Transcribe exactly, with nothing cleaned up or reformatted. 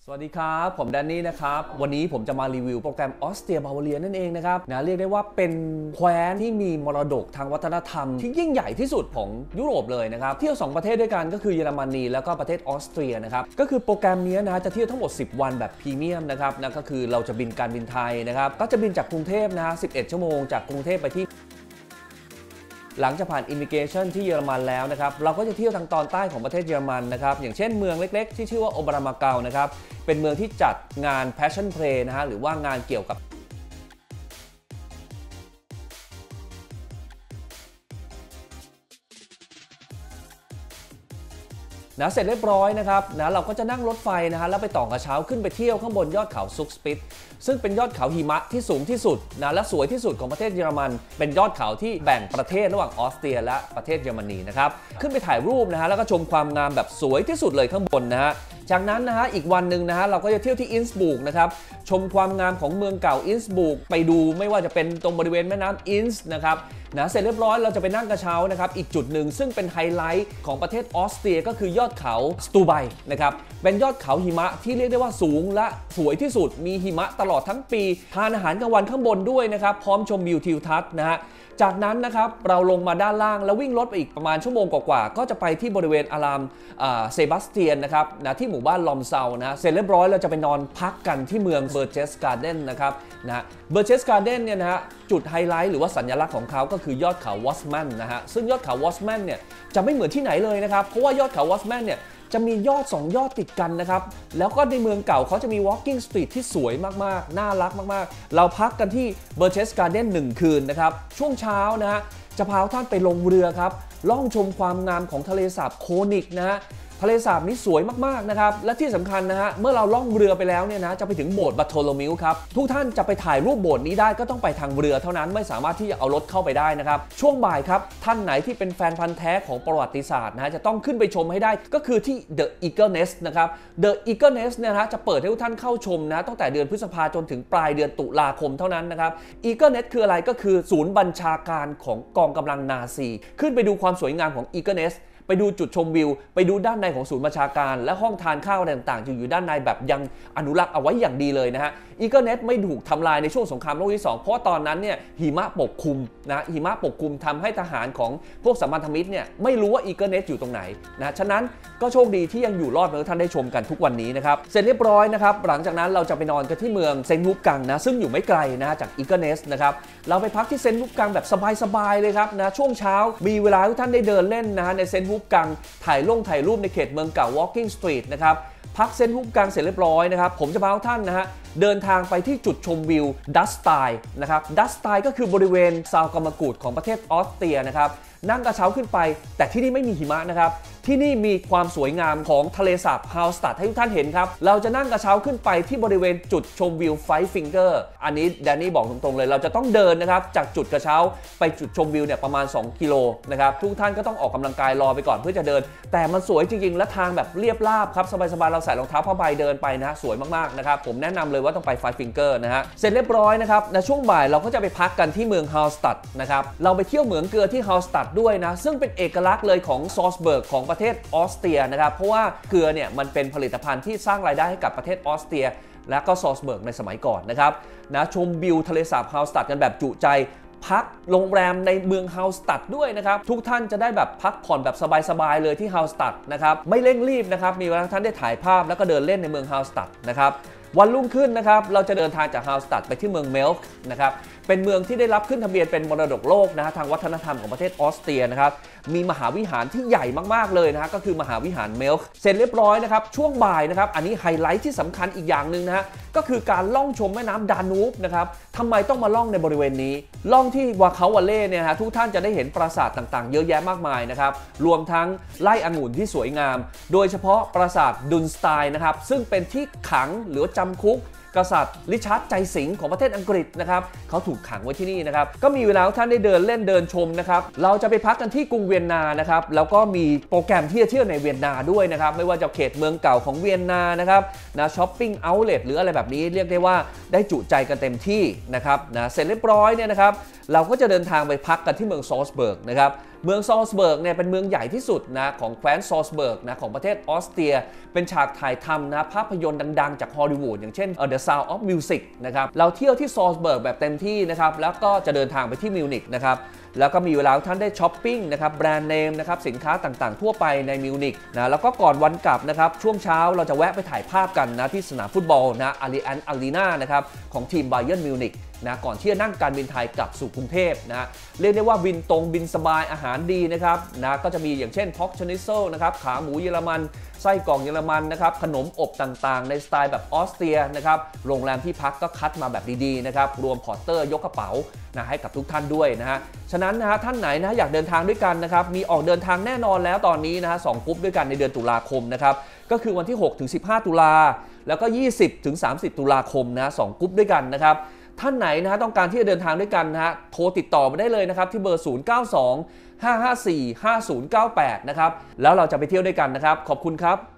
สวัสดีครับผมแดนนี่นะครับวันนี้ผมจะมารีวิวโปรแกรมออสเตรียบาวาเรียนั่นเองนะครับนะเรียกได้ว่าเป็นแคว้นที่มีมรดกทางวัฒนธรรมที่ยิ่งใหญ่ที่สุดของยุโรปเลยนะครับเที่ยวสองประเทศด้วยกันก็คือเยอรมนีแล้วก็ประเทศออสเตรียนะครับก็คือโปรแกรมนี้นะจะเที่ยวทั้งหมดสิบวันแบบพรีเมียมนะครับนะก็คือเราจะบินการบินไทยนะครับก็จะบินจากกรุงเทพนะสิบเอ็ดชั่วโมงจากกรุงเทพไปที่หลังจากผ่านอิมิเกชันที่เยอรมันแล้วนะครับเราก็จะเที่ยวทางตอนใต้ของประเทศเยอรมันนะครับอย่างเช่นเมืองเล็กๆที่ชื่อว่าโอบรามาเกานะครับเป็นเมืองที่จัดงาน Passion Play นะฮะหรือว่างานเกี่ยวกับนะเสร็จเรียบร้อยนะครับนะเราก็จะนั่งรถไฟนะฮะแล้วไปต่อกระเช้าขึ้นไปเที่ยวข้างบนยอดเขาซุกสปิตซึ่งเป็นยอดเขาหิมะที่สูงที่สุดนะและสวยที่สุดของประเทศเยอรมันเป็นยอดเขาที่แบ่งประเทศระหว่างออสเตรียและประเทศเยอรมนีนะครับขึ้นไปถ่ายรูปนะฮะแล้วก็ชมความงามแบบสวยที่สุดเลยข้างบนนะฮะจากนั้นนะฮะอีกวันหนึ่งนะฮะเราก็จะเที่ยวที่อินสบุกนะครับชมความงามของเมืองเก่าอินสบุกไปดูไม่ว่าจะเป็นตรงบริเวณแม่น้ำอินส์นะครับนะเสร็จเรียบร้อยเราจะไปนั่งกระเช้านะครับอีกจุดหนึ่งซึ่งเป็นไฮไลท์ของประเทศออสเตรียก็คือยอดเขาสตูไบนะครับเป็นยอดเขาหิมะที่เรียกได้ว่าสูงและสวยที่สุดมีหิมะตลอดทั้งปีทานอาหารกลางวันข้างบนด้วยนะครับพร้อมชมวิวทิวทัศน์นะฮะจากนั้นนะครับเราลงมาด้านล่างแล้ววิ่งรถไปอีกประมาณชั่วโมงกว่าๆก็จะไปที่บริเวณอารามเซบาสเตียนนะครับนะที่หมู่บ้านลอมเซานะเสร็จเรียบร้อยเราจะไปนอนพักกันที่เมืองเบอร์เจสการ์เดนนะครับนะเบอร์เจสการ์เดนเนี่ยนะฮะจุดไฮไลท์หรือว่าสัญลักษณ์ของเขาก็คือยอดเขาวอสแมนนะฮะซึ่งยอดเขาวอสแมนเนี่ยจะไม่เหมือนที่ไหนเลยนะครับเพราะว่ายอดเขาวอสแมนเนี่ยจะมียอดสองยอดติดกันนะครับแล้วก็ในเมืองเก่าเขาจะมี walking street ที่สวยมากๆน่ารักมากๆเราพักกันที่เบอร์เชสการ์เดนหนึ่งคืนนะครับช่วงเช้านะฮะจะพาท่านไปลงเรือครับล่องชมความงามของทะเลสาบโคนิกนะฮะทะเลสาบนี้สวยมากๆนะครับและที่สำคัญนะฮะเมื่อเราล่องเรือไปแล้วเนี่ยนะจะไปถึงโบสถ์บัตโทโลมิวครับทุกท่านจะไปถ่ายรูปโบสถ์นี้ได้ก็ต้องไปทางเรือเท่านั้นไม่สามารถที่จะเอารถเข้าไปได้นะครับช่วงบ่ายครับท่านไหนที่เป็นแฟนพันธุ์แท้ของประวัติศาสตร์นะฮะจะต้องขึ้นไปชมให้ได้ก็คือที่ The Eagle Nest นะครับ The Eagle Nest เนี่ยนะฮะจะเปิดให้ทุกท่านเข้าชมนะตั้งแต่เดือนพฤษภาจนถึงปลายเดือนตุลาคมเท่านั้นนะครับ Eagle Nest คืออะไรก็คือศูนย์บัญชาการของกองกำลังนาซีขึ้นไปดูความสวยงามของ Eagle Nestไปดูจุดชมวิวไปดูด้านในของศูนย์บัญชาการและห้องทานข้าวอะไรต่างๆอยู่ด้านในแบบยังอนุรักษ์เอาไว้อย่างดีเลยนะฮะอีเกิลเนสไม่ถูกทำลายในช่วงสงครามโลกที่สองเพราะตอนนั้นเนี่ยหิมะปกคลุมนะหิมะปกคลุมทำให้ทหารของพวกสัมพันธมิตรเนี่ยไม่รู้ว่าอีเกิลเนสอยู่ตรงไหนนะฉะนั้นก็โชคดีที่ยังอยู่รอดเมื่อท่านได้ชมกันทุกวันนี้นะครับเสร็จเรียบร้อยนะครับหลังจากนั้นเราจะไปนอนกันที่เมืองเซนต์วูฟกังนะซึ่งอยู่ไม่ไกลนะจากอีเกิลเนสนะครับเราไปพักที่เซนต์วูฟกังแบบสบายๆเลยครับนะช่วงเช้ามีเวลาทุกท่านได้เดินเล่นนะในเซนต์วูฟกังถ่ายลงถ่ายรูปในเขตเมืองเก่า walking street นะครับพักเซนต์วูฟกังเสร็จเรียบร้อยนะครับผมจะพาทุกท่านนะฮะเดินทางไปที่จุดชมวิวดัสไตน์นะครับดัสไตน์ก็คือบริเวณซาวกามากูดของประเทศออสเตรียนะครับนั่งกระเช้าขึ้นไปแต่ที่นี่ไม่มีหิมะนะครับที่นี่มีความสวยงามของทะเลสาบฮาวสตัดให้ทุกท่านเห็นครับเราจะนั่งกระเช้าขึ้นไปที่บริเวณจุดชมวิวไฟว์ฟิงเกอร์อันนี้แดนนี่บอกตรงๆเลยเราจะต้องเดินนะครับจากจุดกระเช้าไปจุดชมวิวเนี่ยประมาณสองกิโลนะครับทุกท่านก็ต้องออกกำลังกายรอไปก่อนเพื่อจะเดินแต่มันสวยจริงๆและทางแบบเรียบราบครับสบายๆเราใส่รองเท้าผ้าใบเดินไปนะสวยมากๆนะครับผมแนะนำเลยว่าต้องไปไฟว์ฟิงเกอร์นะฮะเสร็จเรียบร้อยนะครับในช่วงบ่ายเราก็จะไปพักกันที่เมืองฮาวสตัดนะครับเราไปเที่ยวเหมืองเกลือที่ฮาวสตัดด้วยนะซึ่งเป็นเอกลักษณ์เลยของซอลสเบิร์กของประเทศออสเตรียนะครับเพราะว่าเกลือเนี่ยมันเป็นผลิตภัณฑ์ที่สร้างรายได้ให้กับประเทศออสเตรียและก็ซอลสเบิร์กในสมัยก่อนนะครับนะชมวิวทะเลสาบฮาวสตัดกันแบบจุใจพักโรงแรมในเมืองฮาวสตัดด้วยนะครับทุกท่านจะได้แบบพักผ่อนแบบสบายๆเลยที่ฮาวสตัดนะครับไม่เร่งรีบนะครับมีเวลาท่านได้ถ่ายภาพแล้วก็เดินเล่นในเมืองฮาวสตัดนะครับวันรุ่งขึ้นนะครับเราจะเดินทางจากฮาวสตัดไปที่เมืองเมลค์นะครับเป็นเมืองที่ได้รับขึ้นทะเบียนเป็นมรดกโลกนะฮะทางวัฒนธรรมของประเทศออสเตรียนะครับมีมหาวิหารที่ใหญ่มากๆเลยนะฮะก็คือมหาวิหารเมลค์เสร็จเรียบร้อยนะครับช่วงบ่ายนะครับอันนี้ไฮไลท์ที่สำคัญอีกอย่างหนึ่งนะฮะก็คือการล่องชมแม่น้ำดานูบนะครับทำไมต้องมาล่องในบริเวณนี้ล่องที่วาคาวาเล่เนี่ยฮะทุกท่านจะได้เห็นปราสาทต่างๆเยอะแยะมากมายนะครับรวมทั้งไร่องุ่นที่สวยงามโดยเฉพาะปราสาทดุนสไตน์นะครับซึ่งเป็นที่ขังหรือจำคุกกษัตริย์ริชาร์ดใจสิงห์ของประเทศอังกฤษนะครับเขาถูกขังไว้ที่นี่นะครับก็มีเวลาท่านได้เดินเล่นเดินชมนะครับเราจะไปพักกันที่กรุงเวียนนานะครับแล้วก็มีโปรแกรมที่จะเที่ยวในเวียนนาด้วยนะครับไม่ว่าจะเขตเมืองเก่าของเวียนนานะครับนะช้อปปิ้งเอาท์เลทหรืออะไรแบบนี้เรียกได้ว่าได้จุใจกันเต็มที่นะครับนะเสร็จเรียบร้อยเนี่ยนะครับเราก็จะเดินทางไปพักกันที่เมืองซอลสเบิร์กนะครับเมืองซอลสเบิร์กเนี่ยเป็นเมืองใหญ่ที่สุดนะของแคว้นซอลสเบิร์กนะของประเทศออสเตรียเป็นฉากถ่ายทำนะภาพยนตร์ดังๆจากฮอลลีวูดอย่างเช่น The Sound of Music นะครับเราเที่ยวที่ซอลสเบิร์กแบบเต็มที่นะครับแล้วก็จะเดินทางไปที่มิวนิกนะครับแล้วก็มีเวลาท่านได้ช้อปปิ้งนะครับแบรนด์เนมนะครับสินค้าต่างๆทั่วไปในมิวนิกนะแล้วก็ก่อนวันกลับนะครับช่วงเช้าเราจะแวะไปถ่ายภาพกันนะที่สนามฟุตบอลนะอารีแอนอารีนานะครับของทีมไบเยิร์นมิวนิกนะก่อนที่จะนั่งการบินไทยกลับสู่กรุงเทพนะเรียกได้ว่าบินตรงบินสบายอาหารดีนะครับนะก็จะมีอย่างเช่นพ็อกชนิเซลนะครับขาหมูเยอรมันไส้กรอกเยอรมันนะครับขนมอบต่างๆในสไตล์แบบออสเตรียนะครับโรงแรมที่พักก็คัดมาแบบดีๆนะครับรวมพอร์เตอร์ยกกระเป๋านะให้กับทุกท่านด้วยนะฮะฉะนั้นนะฮะท่านไหนนะอยากเดินทางด้วยกันนะครับมีออกเดินทางแน่นอนแล้วตอนนี้นะฮะสองกรุ๊ปด้วยกันในเดือนตุลาคมนะครับก็คือวันที่หกถึงสิบห้าตุลาแล้วก็ยี่สิบถึงสามสิบตุลาคมนะสองกรุ๊ปด้วยกันนะครับท่านไหนนะฮะต้องการที่จะเดินทางด้วยกันนะฮะโทรติดต่อมาได้เลยนะครับที่เบอร์ศูนย์ เก้า สอง ห้า ห้า สี่ ห้า ศูนย์ เก้า แปดนะครับแล้วเราจะไปเที่ยวด้วยกันนะครับขอบคุณครับ